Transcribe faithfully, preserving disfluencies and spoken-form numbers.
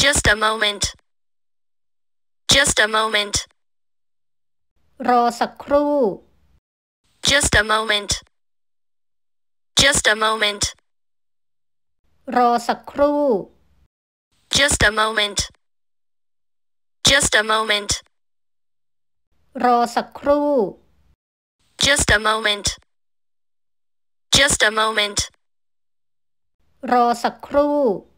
just a moment just a moment รอสักครู่ just a moment just a moment รอสักครู่ just a moment just a moment รอสักครู่ just a moment just a moment รอสักครู่